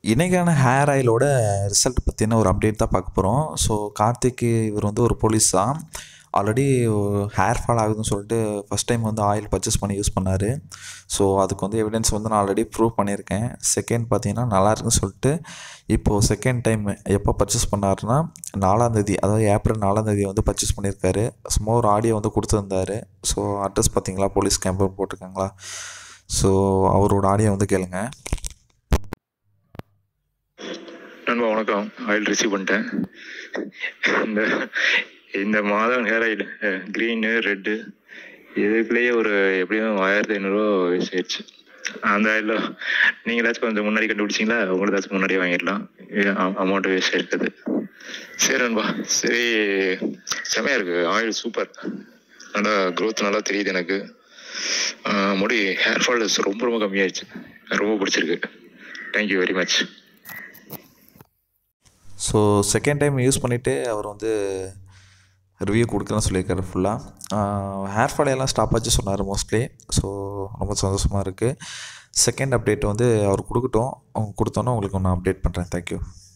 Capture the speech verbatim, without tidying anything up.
இன்றைக்கான hair ஆயிலோட result பற்றின ஒரு அப்டேட் தான் பார்க்க போகிறோம். ஸோ கார்த்திக் இவர் வந்து ஒரு போலீஸ் தான். ஆல்ரெடி ஹேர் ஃபால் ஆகுதுன்னு சொல்லிட்டு ஃபஸ்ட் டைம் வந்து ஆயில் பர்ச்சேஸ் பண்ணி யூஸ் பண்ணார். ஸோ அதுக்கு வந்து எவிடன்ஸ் வந்து நான் ஆல்ரெடி ப்ரூவ் பண்ணியிருக்கேன். செகண்ட் பார்த்தீங்கன்னா நல்லா இருக்குன்னு சொல்லிட்டு இப்போது செகண்ட் டைம் எப்போ பர்ச்சேஸ் பண்ணாருன்னா நாலாந்தேதி, அதாவது ஏப்ரல் நாலாந்தேதி வந்து பர்ச்சேஸ் பண்ணியிருக்காரு. சும்மா ஒரு ஆடியோ வந்து கொடுத்துருந்தாரு. ஸோ அட்ரஸ் பார்த்தீங்களா, போலீஸ் கேம்பு போட்டிருக்காங்களா? ஸோ அவரோட ஆடியோ வந்து கேளுங்க. நண்பா வணக்கம். ஆயில் ரிசீவ் பண்ணிட்டேன். இந்த இந்த மாதம் ஹேர் ஆயில் க்ரீனு ரெட்டு இதுக்குள்ளேயே ஒரு எப்படியும் ஆயிரத்தி ஐநூறுரூவா வேஸ்ட் ஆயிடுச்சு. அந்த ஆயில் நீங்கள் ஏதாச்சும் கொஞ்சம் முன்னாடி கண்டுபிடிச்சிங்களா? உங்களுக்கு ஏதாச்சும் முன்னாடியே வாங்கிடலாம், அமௌண்ட்டு வேஸ்ட் ஆகிருக்குது. சரி நண்பா, சரி செமையாக இருக்குது ஆயில், சூப்பர். நல்லா க்ரோத் நல்லா தெரியுது எனக்கு. முடி ஹேர் ஃபால் ரொம்ப ரொம்ப கம்மியாயிடுச்சு. ரொம்ப பிடிச்சிருக்கு. Thank you very much. So second time use பண்ணிவிட்டு அவர் வந்து ரிவ்யூ கொடுக்குறேன்னு சொல்லியிருக்காரு. ஃபுல்லாக ஹேர் ஃபால் எல்லாம் ஸ்டாப் ஆச்சு சொன்னார் மோஸ்ட்லி. ஸோ ரொம்ப சந்தோஷமாக இருக்குது. செகண்ட் அப்டேட் வந்து அவர் கொடுக்கட்டும். அவங்க கொடுத்தோன்னே உங்களுக்கு ஒன்று அப்டேட் பண்ணுறேன். தேங்க்யூ.